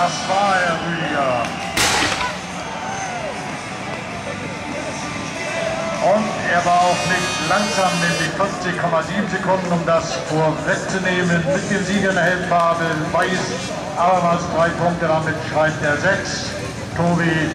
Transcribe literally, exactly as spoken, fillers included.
Das war er, Rüdiger. Und er war auch nicht langsam, nämlich fünfzig Komma sieben Sekunden, um das vorwegzunehmen. Mit dem Sieger in der Hellfarbe weiß, abermals drei Punkte, damit schreibt er sechs. Tobi